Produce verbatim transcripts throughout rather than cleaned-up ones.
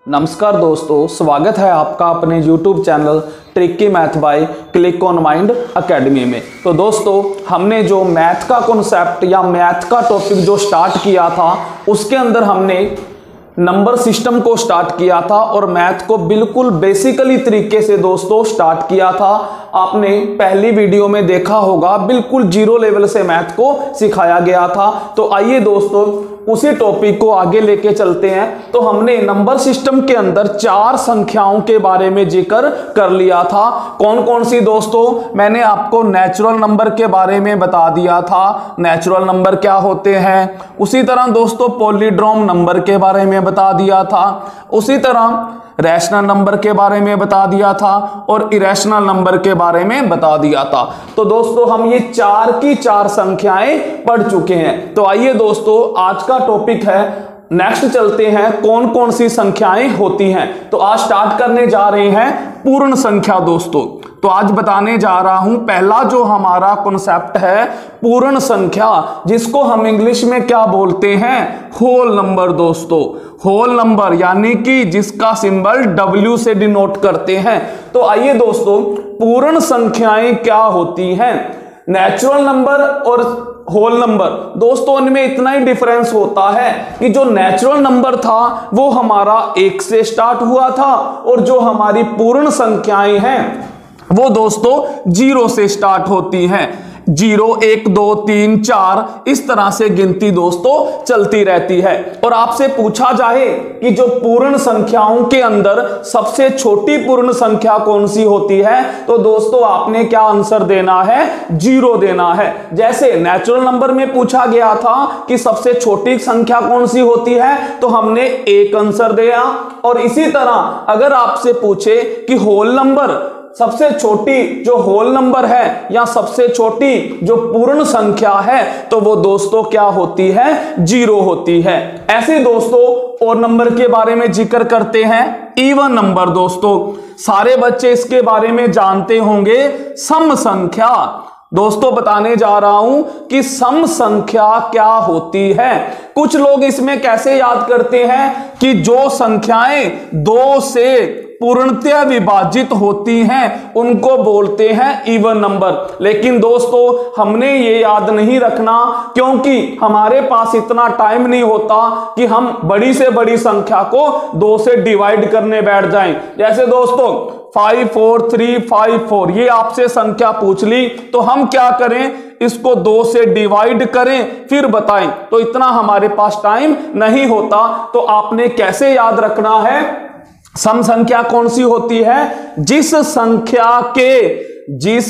नमस्कार दोस्तों, स्वागत है आपका अपने YouTube channel tricky math by click on mind academy में। तो दोस्तों, हमने जो मैथ का कॉन्सेप्ट या मैथ का टॉपिक जो स्टार्ट किया था, उसके अंदर हमने नंबर सिस्टम को स्टार्ट किया था और मैथ को बिल्कुल बेसिकली तरीके से दोस्तों स्टार्ट किया था। आपने पहली वीडियो में देखा होगा, बिल्कुल जीरो लेवल से मैथ को सिखाया गया था। तो आइए दोस्तों, उसी टॉपिक को आगे लेके चलते हैं। तो हमने नंबर सिस्टम के अंदर चार संख्याओं के बारे में जिक्र कर लिया था। कौन कौन सी दोस्तों? मैंने आपको नेचुरल नंबर के बारे में बता दिया था, नेचुरल नंबर क्या होते हैं। उसी तरह दोस्तों पॉलीड्रोम नंबर के बारे में बता दिया था। उसी तरह रैशनल नंबर के बारे में बता दिया था और इरेशनल नंबर के बारे में बता दिया था। तो दोस्तों, हम ये चार की चार संख्याएं पढ़ चुके हैं। तो आइए दोस्तों, आज का टॉपिक है, नेक्स्ट चलते हैं कौन कौन सी संख्याएं होती हैं। तो आज स्टार्ट करने जा रहे हैं पूर्ण संख्या दोस्तों। तो आज बताने जा रहा हूं पहला जो हमारा कॉन्सेप्ट है पूर्ण संख्या, जिसको हम इंग्लिश में क्या बोलते हैं? होल नंबर दोस्तों। होल नंबर यानी कि जिसका सिंबल डब्ल्यू से डिनोट करते हैं। तो आइए दोस्तों, पूर्ण संख्याएं क्या होती हैं? नेचुरल नंबर और होल नंबर दोस्तों, इनमें इतना ही डिफरेंस होता है कि जो नेचुरल नंबर था वो हमारा एक से स्टार्ट हुआ था और जो हमारी पूर्ण संख्याएं हैं वो दोस्तों जीरो से स्टार्ट होती हैं। जीरो, एक, दो, तीन, चार, इस तरह से गिनती दोस्तों चलती रहती है। और आपसे पूछा जाए कि जो पूर्ण संख्याओं के अंदर सबसे छोटी पूर्ण संख्या कौन सी होती है, तो दोस्तों आपने क्या आंसर देना है? जीरो देना है। जैसे नेचुरल नंबर में पूछा गया था कि सबसे छोटी संख्या कौन सी होती है, तो हमने एक आंसर दिया। और इसी तरह अगर आपसे पूछे कि होल नंबर, सबसे छोटी जो होल नंबर है या सबसे छोटी जो पूर्ण संख्या है, तो वो दोस्तों क्या होती है? जीरो होती है। ऐसे दोस्तों और नंबर के बारे में जिक्र करते हैं इवन नंबर दोस्तों। सारे बच्चे इसके बारे में जानते होंगे। सम संख्या दोस्तों, बताने जा रहा हूं कि सम संख्या क्या होती है। कुछ लोग इसमें कैसे याद करते हैं कि जो संख्याएं दो से पूर्णतया विभाजित होती हैं उनको बोलते हैं इवन नंबर। लेकिन दोस्तों हमने ये याद नहीं रखना, क्योंकि हमारे पास इतना टाइम नहीं होता कि हम बड़ी से बड़ी संख्या को दो से डिवाइड करने बैठ जाएं। जैसे दोस्तों five four three five four, ये आपसे संख्या पूछ ली, तो हम क्या करें? इसको दो से डिवाइड करें फिर बताएं। तो इतना हमारे पास टाइम नहीं होता। तो आपने कैसे याद रखना है? सम संख्या कौन सी होती है? जिस संख्या के जिस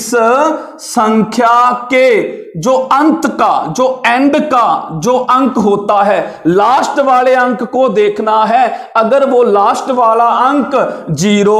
संख्या के जो अंत का, जो एंड का जो अंक होता है, लास्ट वाले अंक को देखना है। अगर वो लास्ट वाला अंक जीरो,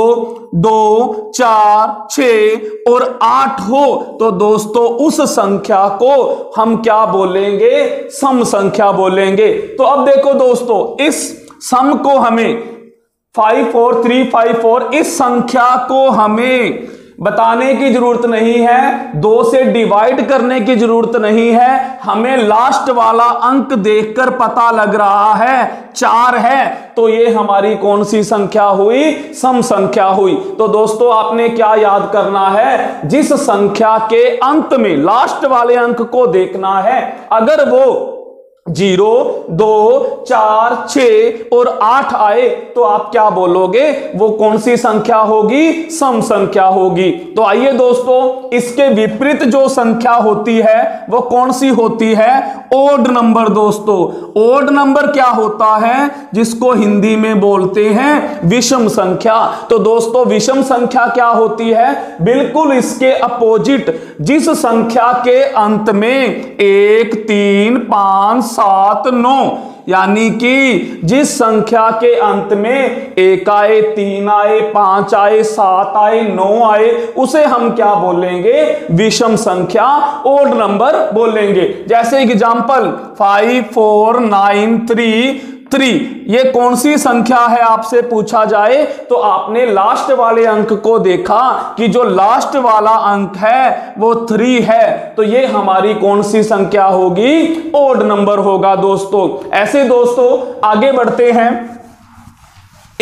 दो, चार, छह और आठ हो, तो दोस्तों उस संख्या को हम क्या बोलेंगे? सम संख्या बोलेंगे। तो अब देखो दोस्तों, इस सम को हमें five four three five four, इस संख्या को हमें बताने की जरूरत नहीं है, दो से डिवाइड करने की जरूरत नहीं है। हमें लास्ट वाला अंक देखकर पता लग रहा है चार है, तो ये हमारी कौन सी संख्या हुई? सम संख्या हुई। तो दोस्तों आपने क्या याद करना है? जिस संख्या के अंत में लास्ट वाले अंक को देखना है। अगर वो जीरो, दो, चार, छह और आठ आए, तो आप क्या बोलोगे? वो कौन सी संख्या होगी? सम संख्या होगी। तो आइए दोस्तों, इसके विपरीत जो संख्या होती है वो कौन सी होती है? ओड नंबर दोस्तों। ओड नंबर क्या होता है? जिसको हिंदी में बोलते हैं विषम संख्या। तो दोस्तों विषम संख्या क्या होती है? बिल्कुल इसके अपोजिट। जिस संख्या के अंत में एक, तीन, पांच, सात, नौ, यानी कि जिस संख्या के अंत में एक आए, तीन आए, पांच आए, सात आए, नौ आए, उसे हम क्या बोलेंगे? विषम संख्या, ओड नंबर बोलेंगे। जैसे example five four nine three three, ये कौन सी संख्या है आपसे पूछा जाए, तो आपने लास्ट वाले अंक को देखा कि जो लास्ट वाला अंक है वो थ्री है, तो ये हमारी कौन सी संख्या होगी? ओड नंबर होगा दोस्तों। ऐसे दोस्तों आगे बढ़ते हैं।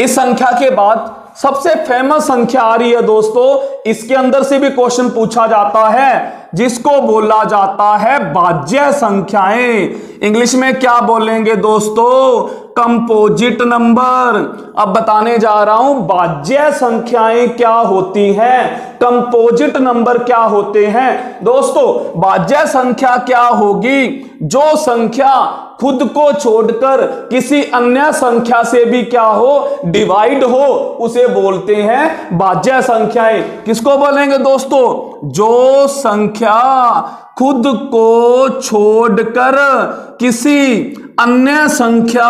इस संख्या के बाद सबसे फेमस संख्या आ रही है दोस्तों, इसके अंदर से भी क्वेश्चन पूछा जाता है, जिसको बोला जाता है भाज्य संख्याएं। इंग्लिश में क्या बोलेंगे दोस्तों? Composite number. अब बताने जा रहा हूं भाज्य संख्याएं क्या होती हैं, कंपोजिट नंबर क्या होते हैं। दोस्तों भाज्य संख्या क्या होगी? जो संख्या खुद को छोड़कर किसी अन्य संख्या से भी क्या हो, डिवाइड हो, उसे बोलते हैं भाज्य संख्याएं। किसको बोलेंगे दोस्तों? जो संख्या खुद को छोड़कर किसी अन्य संख्या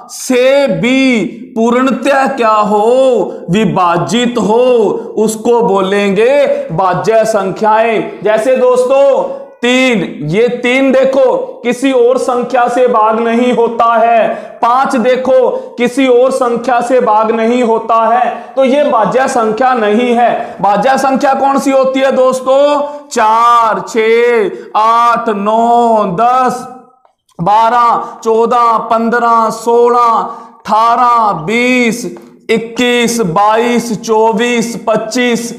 से भी पूर्णतः क्या हो, विभाजित हो, उसको बोलेंगे भाज्य संख्याएं। जैसे दोस्तों तीन, ये तीन देखो किसी और संख्या से भाग नहीं होता है। पांच देखो किसी और संख्या से भाग नहीं होता है, तो ये भाज्य संख्या नहीं है। भाज्य संख्या कौन सी होती है दोस्तों? चार, छह, आठ, नौ, दस, बारह, चौदह, पंद्रह, सोलह, अठारह, बीस, इक्कीस, बाईस, चौबीस, पच्चीस,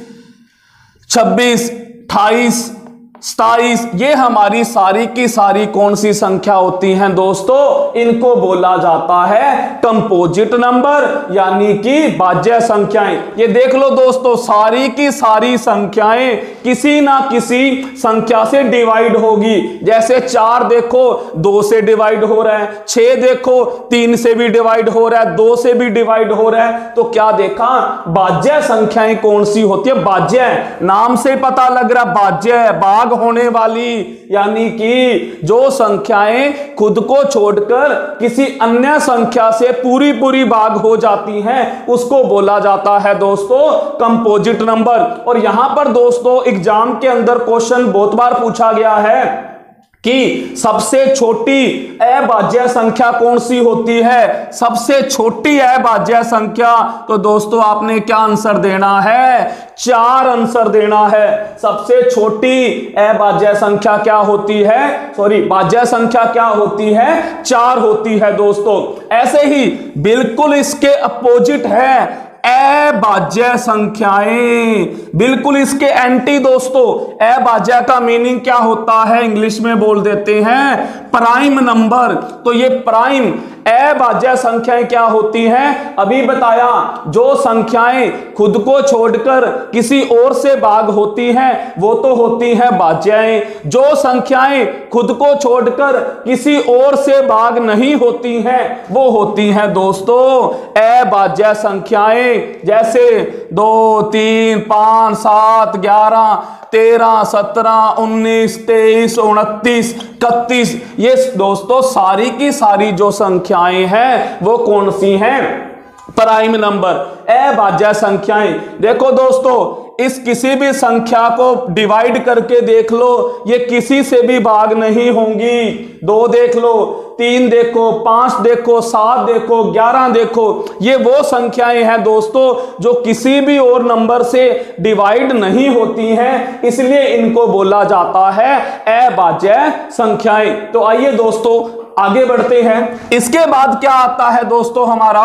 छब्बीस, अट्ठाईस, सताईस, ये हमारी सारी की सारी कौन सी संख्या होती हैं दोस्तों? इनको बोला जाता है कंपोजिट नंबर, यानी कि भाज्य संख्याएं। ये देख लो दोस्तों, सारी की सारी संख्याएं किसी ना किसी संख्या से डिवाइड होगी। जैसे चार देखो दो से डिवाइड हो रहा है, छह देखो तीन से भी डिवाइड हो रहा है, दो से भी डिवाइड हो रहा है। तो क्या देखा? भाज्य संख्याएं कौन सी होती है? भाज्य, नाम से पता लग रहा भाज्य, भाग होने वाली, यानी कि जो संख्याएं खुद को छोड़कर किसी अन्य संख्या से पूरी पूरी भाग हो जाती हैं, उसको बोला जाता है दोस्तों कंपोजिट नंबर। और यहां पर दोस्तों एग्जाम के अंदर क्वेश्चन बहुत बार पूछा गया है कि सबसे छोटी अभाज्य संख्या कौन सी होती है? सबसे छोटी अभाज्य संख्या, तो दोस्तों आपने क्या आंसर देना है? चार आंसर देना है। सबसे छोटी अभाज्य संख्या क्या होती है? सॉरी, भाज्य संख्या क्या होती है? चार होती है दोस्तों। ऐसे ही बिल्कुल इसके अपोजिट है अभाज्य संख्याएं, बिल्कुल इसके एंटी दोस्तों। अभाज्य का मीनिंग क्या होता है? इंग्लिश में बोल देते हैं प्राइम नंबर। तो ये प्राइम अभाज्य संख्याएं क्या होती हैं? अभी बताया, जो संख्याएं खुद को छोड़कर किसी और से भाग होती हैं वो तो होती हैं भाज्यएं। जो संख्याएं खुद को छोड़कर किसी और से भाग नहीं होती हैं वो होती हैं दोस्तों अभाज्य संख्याएं। जैसे दो, तीन, पांच, सात, ग्यारह, तेरह, सत्रह, उन्नीस, तेईस, उनतीस, इकतीस, ये दोस्तों सारी की सारी जो संख्याएं हैं वो कौन सी हैं? प्राइम नंबर, अभाज्य संख्याएं। देखो दोस्तों, इस किसी भी संख्या को डिवाइड करके देख लो, ये किसी से भी भाग नहीं होंगी। दो देख लो, तीन देखो, पांच देखो, सात देखो, ग्यारह देखो, ये वो संख्याएं हैं दोस्तों जो किसी भी और नंबर से डिवाइड नहीं होती हैं, इसलिए इनको बोला जाता है अभाज्य संख्याएं। तो आइए दोस्तों आगे बढ़ते हैं। इसके बाद क्या आता है दोस्तों हमारा?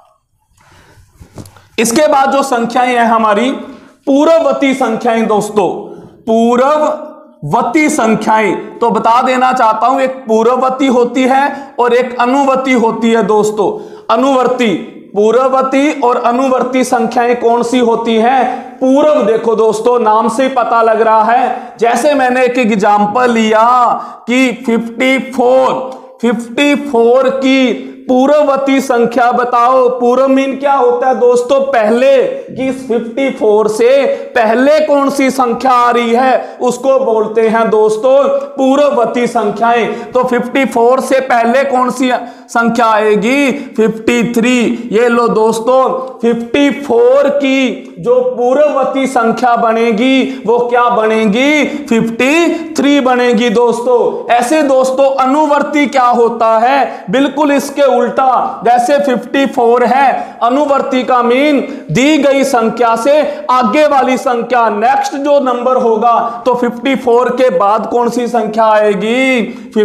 इसके बाद जो संख्याएं हैं हमारी पूर्ववर्ती संख्याएं दोस्तों, पूर्ववर्ती संख्याएं। तो बता देना चाहता हूं, एक पूर्ववर्ती होती है और एक अनुवर्ती होती है दोस्तों। अनुवर्ती, पूर्ववर्ती और अनुवर्ती संख्याएं कौन सी होती हैं? पूर्व देखो दोस्तों, नाम से पता लग रहा है। जैसे मैंने एक एग्जांपल लिया कि चौवन, चौवन की पूर्ववर्ती संख्या बताओ। पूर्व मीन क्या होता है दोस्तों? पहले, कि चौवन से पहले कौन सी संख्या आ रही है उसको बोलते हैं दोस्तों पूर्ववर्ती संख्याएं। तो चौवन से पहले कौन सी संख्या आएगी? तिरेपन। ये लो दोस्तों, चौवन की जो पूर्ववर्ती संख्या बनेगी वो क्या बनेगी? तिरेपन बनेगी दोस्तों। ऐसे दोस्तों अनुवर्ती क्या होता है? बिल्कुल इसके उल्टा, जैसे चौवन है, अनुवर्ती का मीन दी गई संख्या से आगे वाली संख्या, नेक्स्ट जो नंबर होगा तो चौवन के बाद कौन सी संख्या आएगी,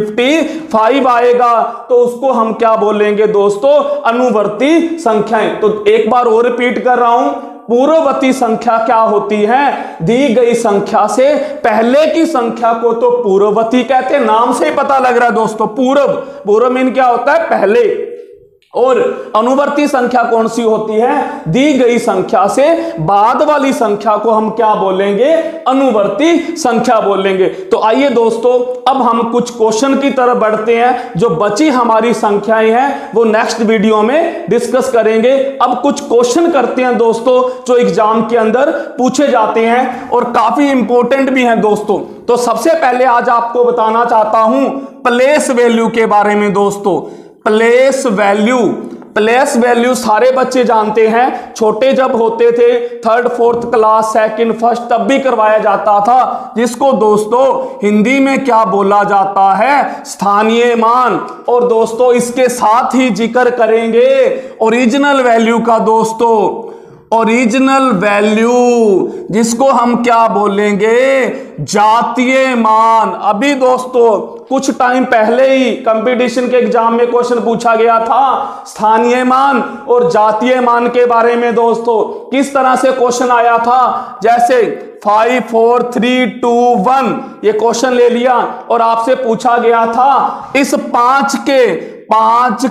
पचपन आएगा, तो उसको हम क्या बोलेंगे दोस्तों, अनुवर्ती संख्याएं। तो एक बार और रिपीट कर रहा हूं, पूर्ववर्ती संख्या क्या होती है, दी गई संख्या से पहले की संख्या को तो पूर्ववर्ती कहते हैं, नाम से ही पता लग रहा है दोस्तों, पूर्व, पूर्व मीन क्या होता है, पहले। और अनुवर्ती संख्या कौन सी होती है, दी गई संख्या से बाद वाली संख्या को हम क्या बोलेंगे, अनुवर्ती संख्या बोलेंगे। तो आइए दोस्तों अब हम कुछ क्वेश्चन की तरफ बढ़ते हैं, जो बची हमारी संख्याएं हैं वो नेक्स्ट वीडियो में डिस्कस करेंगे। अब कुछ क्वेश्चन करते हैं दोस्तों जो एग्जाम के अंदर पूछे जाते हैं और काफी इंपॉर्टेंट भी हैं दोस्तों। तो सबसे पहले आज आपको बताना चाहता हूं प्लेस वैल्यू के बारे में दोस्तों। प्लेस वैल्यू, प्लेस वैल्यू सारे बच्चे जानते हैं, छोटे जब होते थे third fourth class second first तब भी करवाया जाता था, जिसको दोस्तों हिंदी में क्या बोला जाता है, स्थानीय मान। और दोस्तों इसके साथ ही जिक्र करेंगे ओरिजिनल वैल्यू का दोस्तों, ओरिजिनल वैल्यू जिसको हम क्या बोलेंगे, जातीय मान। अभी दोस्तों कुछ टाइम पहले ही कंपटीशन के एग्जाम में क्वेश्चन पूछा गया था स्थानीय मान और जातीय मान के बारे में दोस्तों। किस तरह से क्वेश्चन आया था, जैसे five four three two one ये क्वेश्चन ले लिया और आपसे पूछा गया था इस पांच के पांच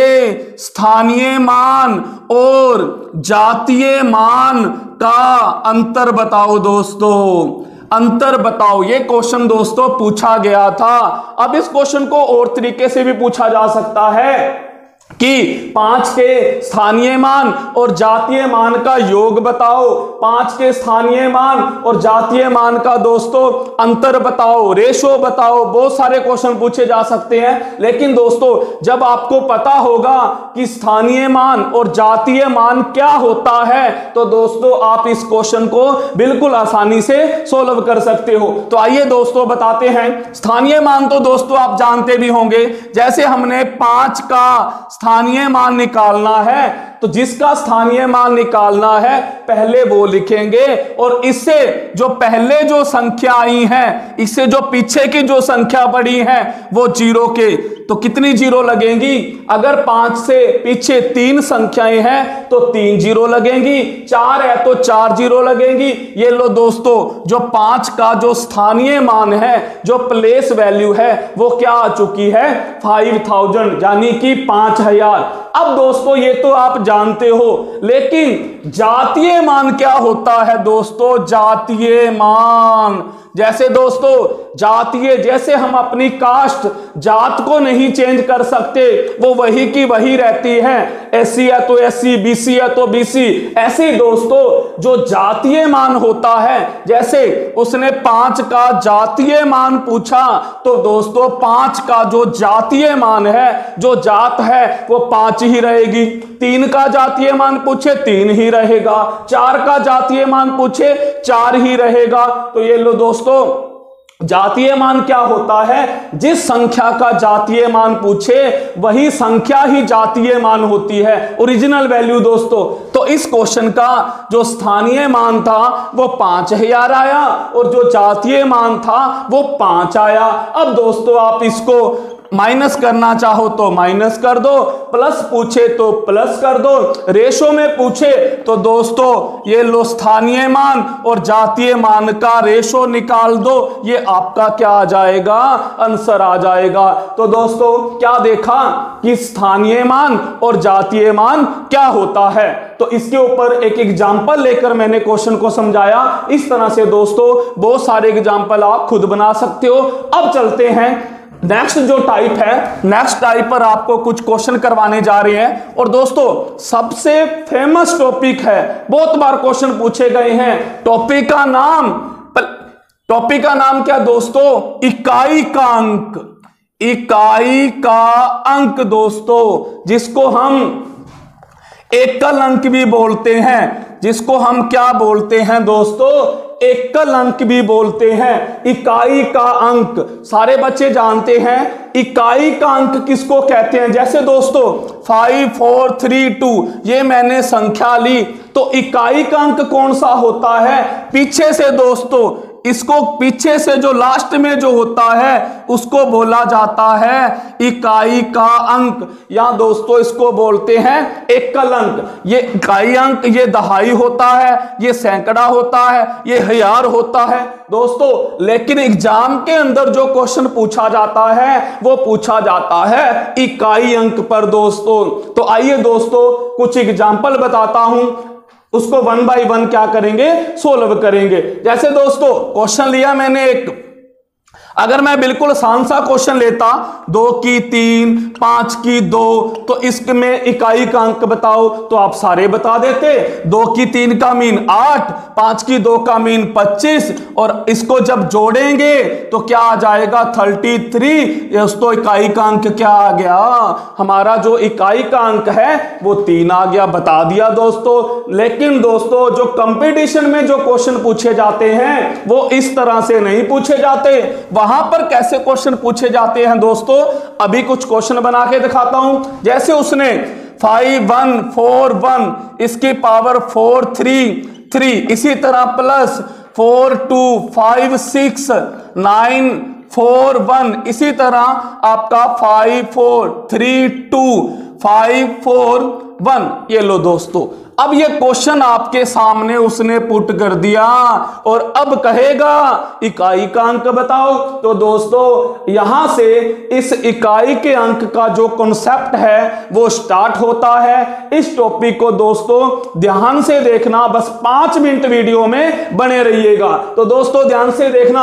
के स्थानीय मान और जातीय मान का अंतर बताओ दोस्तों, अंतर बताओ। ये क्वेश्चन दोस्तों पूछा गया था। अब इस क्वेश्चन को और तरीके से भी पूछा जा सकता है कि पांच के स्थानीय मान और जातीय मान का योग बताओ, पांच के स्थानीय मान और जातीय मान का दोस्तों अंतर बताओ, रेशो बताओ। बहुत सारे क्वेश्चन पूछे जा सकते हैं, लेकिन दोस्तों जब आपको पता होगा कि स्थानीय मान और जातीय मान क्या होता है तो दोस्तों आप इस क्वेश्चन को बिल्कुल आसानी से सोल्व कर सकते हो। तो आइए दोस्तों बताते हैं। स्थानीय मान तो दोस्तों आप जानते भी होंगे, जैसे हमने पांच का स्थानीय मान निकालना है तो जिसका स्थानीय मान निकालना है पहले वो लिखेंगे और इससे जो पहले जो संख्या आई है, इससे जो पीछे की जो संख्या पड़ी है वो जीरो के, तो कितनी जीरो लगेंगी, अगर पांच से पीछे तीन संख्याएं हैं तो तीन जीरो लगेंगी, चार है तो चार जीरो लगेंगी। ये लो दोस्तों जो पांच का जो स्थानीय मान है, जो प्लेस वैल्यू है वो क्या आ चुकी है, फाइव थाउजेंड यानी कि पांच हजार। अब दोस्तों ये तो आप जानते हो, लेकिन जातीय मान क्या होता है दोस्तों, जातीय मान जैसे दोस्तों जातीय, जैसे हम अपनी कास्ट जात को नहीं चेंज कर सकते, वो वही की वही रहती है, एससी है तो एससी, बीसी है तो बीसी। ऐसे दोस्तों जो जातीय मान होता है, जैसे उसने पांच का जातीय मान पूछा तो दोस्तों पांच का जो जातीय मान है, जो जात है वो पांच ही रहेगी। तीन का जातीय मान पूछे तीन ही रहेगा, चार का जातीय मान पूछे चार ही रहेगा। तो ये लो दोस्तों जातीय मान क्या होता है, जिस संख्या का जातीय मान पूछे वही संख्या ही जातीय मान होती है, ओरिजिनल वैल्यू दोस्तों। तो इस क्वेश्चन का जो स्थानीय मान था वो पांच हजार आया और जो जातीय मान था वो पांच आया। अब दोस्तों आप इसको माइनस करना चाहो तो माइनस कर दो, प्लस पूछे तो प्लस कर दो, रेशो में पूछे तो दोस्तों ये लो स्थानीय मान और जातीय मान का रेशो निकाल दो, ये आपका क्या आ जाएगा, आंसर आ जाएगा। तो दोस्तों क्या देखा कि स्थानीय मान और जातीय मान क्या होता है, तो इसके ऊपर एक एग्जाम्पल लेकर मैंने क्वेश्चन को समझाया। इस तरह से दोस्तों बहुत सारे एग्जाम्पल आप खुद बना सकते हो। अब चलते हैं नेक्स्ट जो टाइप है, नेक्स्ट टाइप पर आपको कुछ क्वेश्चन करवाने जा रहे हैं। और दोस्तों सबसे फेमस टॉपिक है, बहुत बार क्वेश्चन पूछे गए हैं। टॉपिक का नाम, टॉपिक का नाम क्या दोस्तों, इकाई का अंक, इकाई का अंक दोस्तों, जिसको हम एकल अंक भी बोलते हैं, जिसको हम क्या बोलते हैं दोस्तों, एकल अंक भी बोलते हैं। इकाई का अंक सारे बच्चे जानते हैं, इकाई का अंक किसको कहते हैं। जैसे दोस्तों फाइव फोर थ्री टू ये मैंने संख्या ली, तो इकाई का अंक कौन सा होता है? पीछे से दोस्तों, इसको पीछे से जो लास्ट में जो होता है उसको बोला जाता है इकाई का अंक, या दोस्तों इसको बोलते हैं एकल अंक। ये इकाई अंक, ये दहाई होता है, ये सैकड़ा होता है, ये हजार होता है दोस्तों। लेकिन एग्जाम के अंदर जो क्वेश्चन पूछा जाता है वो पूछा जाता है इकाई अंक पर दोस्तों। तो आइए दोस्तों कुछ एग्जाम्पल बताता हूं, उसको वन बाय वन क्या करेंगे, सोल्व करेंगे। जैसे दोस्तों क्वेश्चन लिया मैंने एक, अगर मैं बिल्कुल आसान सा क्वेश्चन लेता, दो की तीन, पांच की दो, तो इसमें इकाई का अंक बताओ, तो आप सारे बता देते। दो की तीन का मीन आठ, पांच की दो का मीन पच्चीस, और इसको जब जोड़ेंगे तो क्या आ जाएगा थर्टी थ्री। दोस्तों इकाई का अंक क्या आ गया, हमारा जो इकाई का अंक है वो तीन आ गया, बता दिया दोस्तों। लेकिन दोस्तों जो कंपटीशन में जो क्वेश्चन पूछे जाते हैं वो इस तरह से नहीं पूछे जाते। वहां पर कैसे क्वेश्चन पूछे जाते हैं दोस्तों, अभी कुछ क्वेश्चन बना के दिखाता हूं। जैसे उसने फाइव वन फोर वन, इसकी पावर फोर थ्री थ्री, इसी तरह plus four two five six nine four one, इसी तरह आपका five four three two five four one. ये लो दोस्तों, अब ये क्वेश्चन आपके सामने उसने पुट कर दिया और अब कहेगा इकाई का अंक बताओ। तो दोस्तों यहां से इस इकाई के अंक का जो कॉन्सेप्ट है वो स्टार्ट होता है। इस टॉपिक को दोस्तों ध्यान से देखना, बस पांच मिनट वीडियो में बने रहिएगा। तो दोस्तों ध्यान से देखना,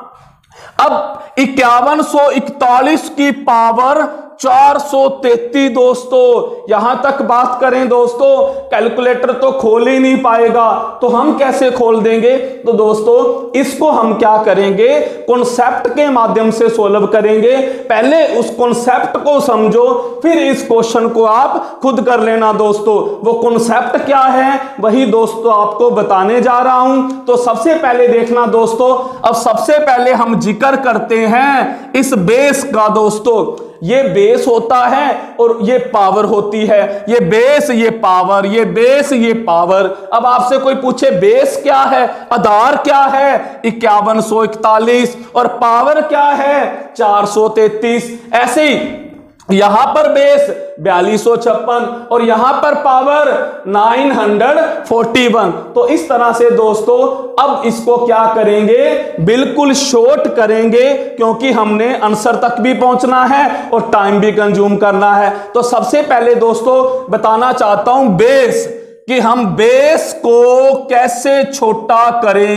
अब इक्यावन सौ इकतालीस की पावर चार सौ तैतीस दोस्तों, यहां तक बात करें दोस्तों कैलकुलेटर तो खोल ही नहीं पाएगा, तो हम कैसे खोल देंगे। तो दोस्तों इसको हम क्या करेंगे, कॉन्सेप्ट के माध्यम से सोल्व करेंगे। पहले उस कॉन्सेप्ट को समझो, फिर इस क्वेश्चन को आप खुद कर लेना दोस्तों। वो कॉन्सेप्ट क्या है वही दोस्तों आपको बताने जा रहा हूं। तो सबसे पहले देखना दोस्तों, अब सबसे पहले हम जिक्र करते हैं इस बेस का दोस्तों। ये बेस होता है और ये पावर होती है, ये बेस ये पावर, ये बेस ये पावर। अब आपसे कोई पूछे बेस क्या है, आधार क्या है, इक्यावन सौ इकतालीस, और पावर क्या है चार सौ तैतीस। ऐसे ही यहां पर बेस बयालीस सौ छप्पन और यहां पर power nine hundred forty one. तो इस तरह से दोस्तों अब इसको क्या करेंगे, बिल्कुल शॉर्ट करेंगे, क्योंकि हमने आंसर तक भी पहुंचना है और टाइम भी कंज्यूम करना है। तो सबसे पहले दोस्तों बताना चाहता हूं बेस, कि हम बेस को कैसे छोटा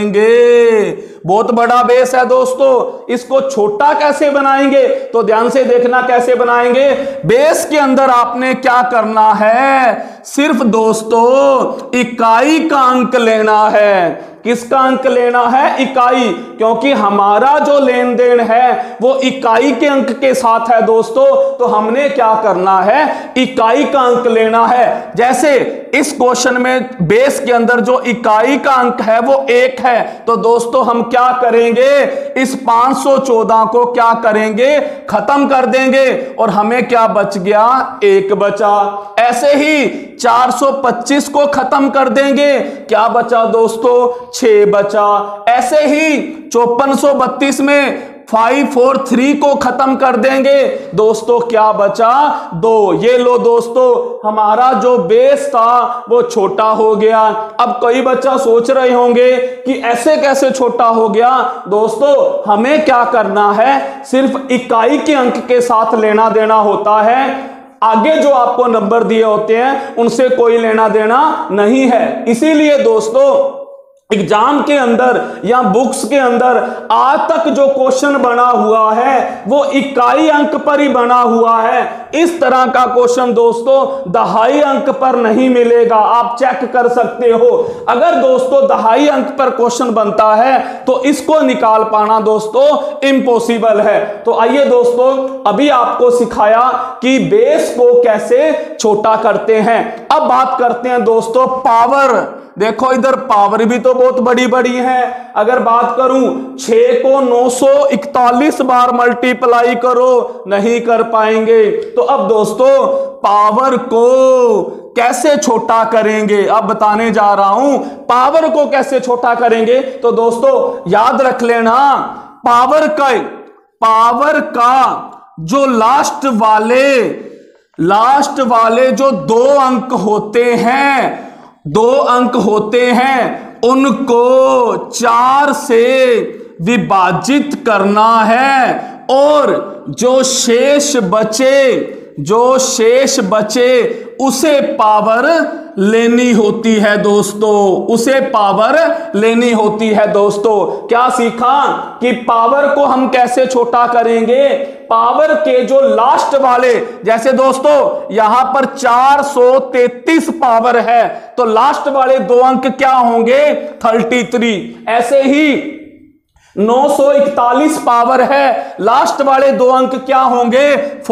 करेंगे। बहुत बड़ा बेस है दोस्तों, इसको छोटा कैसे बनाएंगे, तो ध्यान से देखना कैसे बनाएंगे। बेस के अंदर आपने क्या करना है, सिर्फ दोस्तों इकाई का अंक लेना है। किसका अंक लेना है, इकाई, क्योंकि हमारा जो लेन देन है वो इकाई के अंक के साथ है दोस्तों। तो हमने क्या करना है, इकाई का अंक लेना है। जैसे इस क्वेश्चन में बेस के अंदर जो इकाई का अंक है वो एक है, तो दोस्तों हम क्या करेंगे, इस पांच सौ चौदह को क्या करेंगे, खत्म कर देंगे और हमें क्या बच गया, एक बचा। ऐसे ही चार सौ पच्चीस को खत्म कर देंगे, क्या बचा दोस्तों, छह बचा। ऐसे ही चौपन सौ बत्तीस में फाइव फोर थ्री को खत्म कर देंगे दोस्तों, क्या बचा, दो। ये लो दोस्तों, हमारा जो बेस था वो छोटा हो गया। अब कई बच्चा सोच रहे होंगे कि ऐसे कैसे छोटा हो गया। दोस्तों हमें क्या करना है, सिर्फ इकाई के अंक के साथ लेना देना होता है, आगे जो आपको नंबर दिए होते हैं उनसे कोई लेना देना नहीं है। इसीलिए दोस्तों एग्जाम के अंदर या बुक्स के अंदर आज तक जो क्वेश्चन बना हुआ है वो इकाई अंक पर ही बना हुआ है। इस तरह का क्वेश्चन दोस्तों दहाई अंक पर नहीं मिलेगा, आप चेक कर सकते हो। अगर दोस्तों दहाई अंक पर क्वेश्चन बनता है तो इसको निकाल पाना दोस्तों इम्पॉसिबल है। तो आइए दोस्तों, अभी आपको सिखाया कि बेस को कैसे छोटा करते हैं। अब बात करते हैं दोस्तों पावर। देखो इधर पावर भी तो बहुत बड़ी बड़ी हैं। अगर बात करूं छह को नौ सौ इकतालीस बार मल्टीप्लाई करो, नहीं कर पाएंगे। तो अब दोस्तों पावर को कैसे छोटा करेंगे, अब बताने जा रहा हूं पावर को कैसे छोटा करेंगे। तो दोस्तों याद रख लेना, पावर का पावर का जो लास्ट वाले लास्ट वाले जो दो अंक होते हैं दो अंक होते हैं उनको चार से विभाजित करना है, और जो शेष बचे जो शेष बचे उसे पावर लेनी होती है दोस्तों, उसे पावर लेनी होती है दोस्तों। क्या सीखा कि पावर को हम कैसे छोटा करेंगे, पावर के जो लास्ट वाले, जैसे दोस्तों यहां पर चार सौ तैतीस पावर है तो लास्ट वाले दो अंक क्या होंगे, तैंतीस। ऐसे ही नौ सौ इकतालीस पावर है, लास्ट वाले दो अंक क्या होंगे,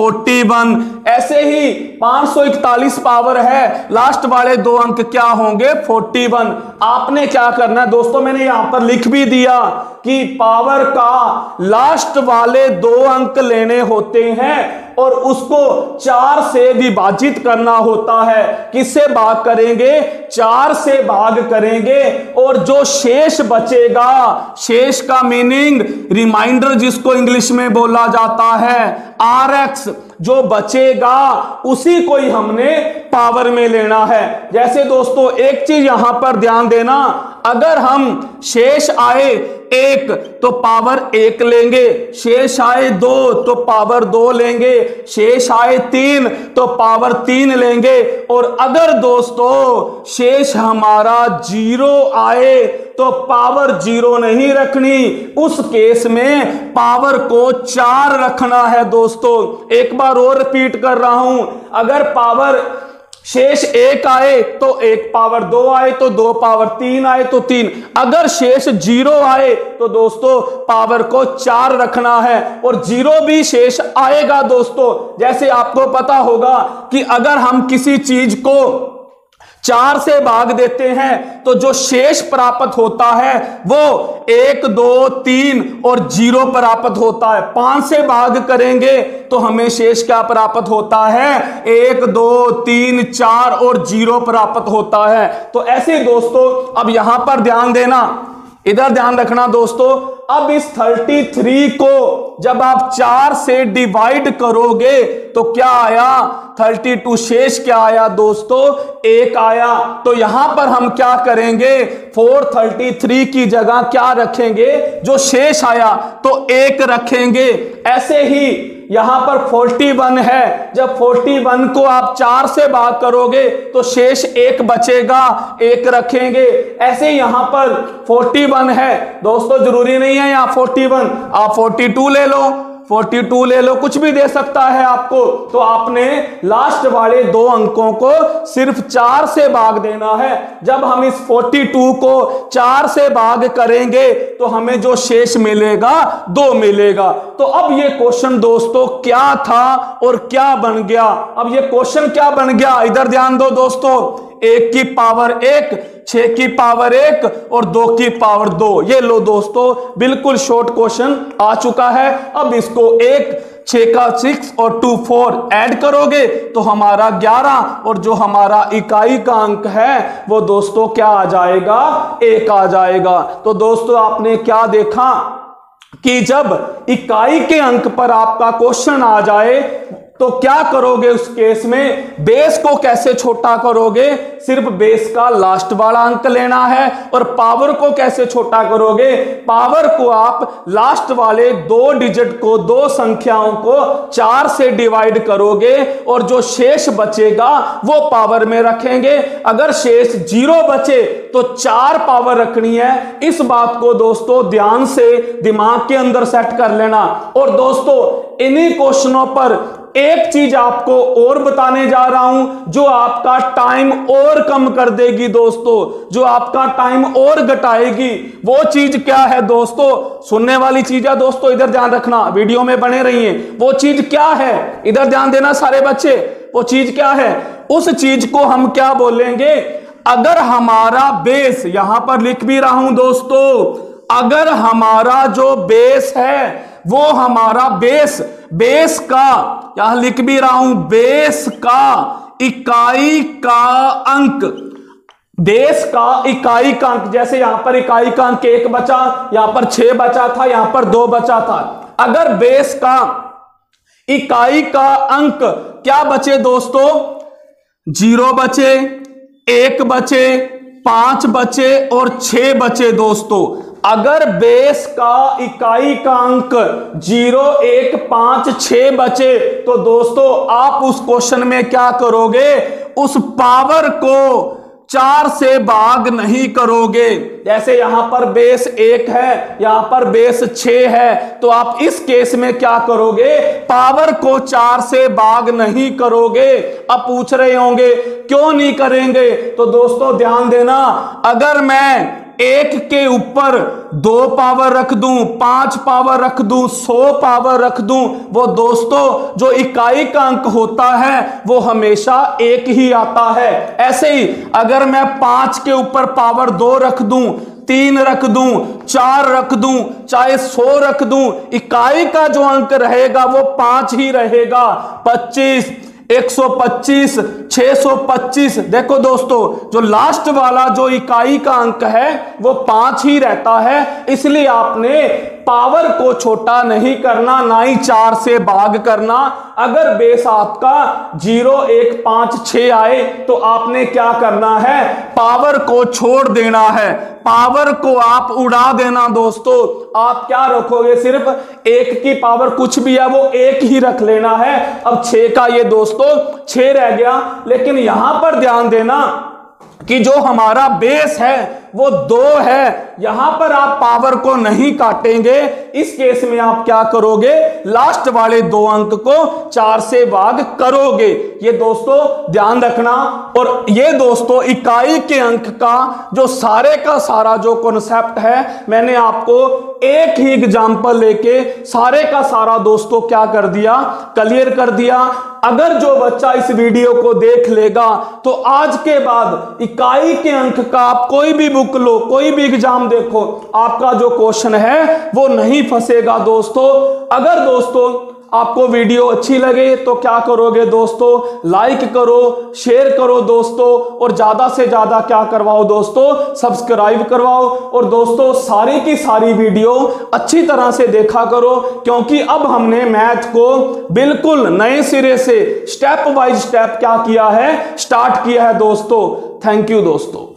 इकतालीस। ऐसे ही पाँच सौ इकतालीस पावर है, लास्ट वाले दो अंक क्या होंगे, इकतालीस। आपने क्या करना है दोस्तों, मैंने यहां पर लिख भी दिया कि पावर का लास्ट वाले दो अंक लेने होते हैं और उसको चार से विभाजित करना होता है। किससे भाग करेंगे, चार से भाग करेंगे, और जो शेष बचेगा, शेष का मीनिंग रिमाइंडर जिसको इंग्लिश में बोला जाता है, आर एक्स, जो बचेगा उसी को ही हमने पावर में लेना है। जैसे दोस्तों एक चीज यहां पर ध्यान देना, अगर हम शेष आए एक तो पावर एक लेंगे, शेष आए दो तो पावर दो लेंगे, शेष आए तीन तो पावर तीन लेंगे, और अगर दोस्तों शेष हमारा जीरो आए तो पावर जीरो नहीं रखनी, उस केस में पावर को चार रखना है दोस्तों। एक बार और रिपीट कर रहा हूं, अगर पावर शेष एक आए तो एक पावर दो आए तो दो पावर तीन आए तो तीन, अगर शेष जीरो आए तो दोस्तों पावर को चार रखना है, और जीरो भी शेष आएगा दोस्तों। जैसे आपको पता होगा कि अगर हम किसी चीज को चार से भाग देते हैं तो जो शेष प्राप्त होता है वो एक दो तीन और जीरो प्राप्त होता है। पांच से भाग करेंगे तो हमें शेष क्या प्राप्त होता है, एक दो तीन चार और जीरो प्राप्त होता है। तो ऐसे दोस्तों अब यहां पर ध्यान देना, इधर ध्यान रखना दोस्तों। अब इस तैंतीस को जब आप चार से डिवाइड करोगे तो क्या आया, बत्तीस। शेष क्या आया दोस्तों, एक आया। तो यहां पर हम क्या करेंगे, चार सौ तैंतीस की जगह क्या रखेंगे, जो शेष आया तो एक रखेंगे। ऐसे ही यहां पर इकतालीस है, जब इकतालीस को आप चार से भाग करोगे तो शेष एक बचेगा, एक रखेंगे। ऐसे यहां पर इकतालीस है दोस्तों, जरूरी नहीं है यहां इकतालीस, आप बयालीस ले लो, बयालीस ले लो, कुछ भी दे सकता है आपको। तो आपने लास्ट वाले दो अंकों को सिर्फ चार से भाग देना है। जब हम इस बयालीस को चार से भाग करेंगे तो हमें जो शेष मिलेगा दो मिलेगा। तो अब ये क्वेश्चन दोस्तों क्या था और क्या बन गया, अब ये क्वेश्चन क्या बन गया, इधर ध्यान दो दोस्तों। एक की पावर एक, छह की पावर एक और दो की पावर दो, ये लो दोस्तों बिल्कुल शॉर्ट क्वेश्चन आ चुका है। अब इसको एक, छह का सिक्स और टू फोर ऐड करोगे तो हमारा ग्यारह, और जो हमारा इकाई का अंक है वो दोस्तों क्या आ जाएगा, एक आ जाएगा। तो दोस्तों आपने क्या देखा कि जब इकाई के अंक पर आपका क्वेश्चन आ जाए तो क्या करोगे उस केस में, बेस को कैसे छोटा करोगे, सिर्फ बेस का लास्ट वाला अंक लेना है। और पावर को कैसे छोटा करोगे, पावर को आप लास्ट वाले दो डिजिट को, दो संख्याओं को चार से डिवाइड करोगे और जो शेष बचेगा वो पावर में रखेंगे। अगर शेष जीरो बचे तो चार पावर रखनी है। इस बात को दोस्तों ध्यान से दिमाग के अंदर सेट कर लेना। और दोस्तों इन्हीं क्वेश्चनों पर एक चीज आपको और बताने जा रहा हूं जो आपका टाइम और कम कर देगी दोस्तों, जो आपका टाइम और घटाएगी। वो चीज क्या है दोस्तों, सुनने वाली चीज है दोस्तों, इधर ध्यान रखना, वीडियो में बने रहिए। वो चीज क्या है, इधर ध्यान देना सारे बच्चे, वो चीज क्या है, उस चीज को हम क्या बोलेंगे, अगर हमारा बेस, यहां पर लिख भी रहा हूं दोस्तों, अगर हमारा जो बेस है वो हमारा बेस बेस का, यहां लिख भी रहा हूं, बेस का इकाई का अंक, बेस का इकाई का अंक, जैसे यहां पर इकाई का अंक एक बचा, यहां पर छह बचा था, यहां पर दो बचा था। अगर बेस का इकाई का अंक क्या बचे दोस्तों, जीरो बचे, एक बचे, पांच बचे और छह बचे दोस्तों। अगर बेस का इकाई का अंक जीरो, एक, पांच, छह बचे तो दोस्तों आप उस क्वेश्चन में क्या करोगे, उस पावर को चार से भाग नहीं करोगे। जैसे यहां पर बेस एक है, यहां पर बेस छह है, तो आप इस केस में क्या करोगे, पावर को चार से भाग नहीं करोगे। अब पूछ रहे होंगे क्यों नहीं करेंगे, तो दोस्तों ध्यान देना, अगर मैं एक के ऊपर दो पावर रख दूं, पांच पावर रख दूं, सौ पावर रख दूं, वो दोस्तों जो इकाई का अंक होता है वो हमेशा एक ही आता है। ऐसे ही अगर मैं पांच के ऊपर पावर दो रख दूं, तीन रख दूं, चार रख दूं, चाहे सौ रख दूं, इकाई का जो अंक रहेगा वो पांच ही रहेगा। पच्चीस, एक सौ पच्चीस, छह सौ पच्चीस, देखो दोस्तों जो लास्ट वाला जो इकाई का अंक है वो पांच ही रहता है। इसलिए आपने पावर को छोटा नहीं करना, ना ही चार से भाग करना। अगर बेस आपका जीरो, एक, पांच, छह आए तो आपने क्या करना है, पावर को छोड़ देना है, पावर को आप उड़ा देना दोस्तों। आप क्या रखोगे, सिर्फ एक की पावर कुछ भी है वो एक ही रख लेना है। अब छह का ये दोस्तों छह रह गया, लेकिन यहां पर ध्यान देना कि जो हमारा बेस है वो दो है, यहां पर आप पावर को नहीं काटेंगे। इस केस में आप क्या करोगे, लास्ट वाले दो अंक को चार से भाग करोगे। ये दोस्तों ध्यान रखना। और ये दोस्तों इकाई के अंक का जो सारे का सारा जो कॉन्सेप्ट है, मैंने आपको एक ही एग्जांपल लेके सारे का सारा दोस्तों क्या कर दिया, क्लियर कर दिया। अगर जो बच्चा इस वीडियो को देख लेगा तो आज के बाद इकाई के अंक का आप कोई भी बुक लो, कोई भी एग्जाम देखो, आपका जो क्वेश्चन है वो नहीं फंसेगा दोस्तों। अगर दोस्तों आपको वीडियो अच्छी लगे तो क्या करोगे दोस्तों, लाइक करो, शेयर करो दोस्तों, और ज्यादा से ज्यादा क्या करवाओ दोस्तों, सब्सक्राइब करवाओ। और दोस्तों सारी की सारी वीडियो अच्छी तरह से देखा करो, क्योंकि अब हमने मैथ को बिल्कुल नए सिरे से स्टेप बाय स्टेप क्या किया है, स्टार्ट किया है दोस्तों। थैंक यू दोस्तों।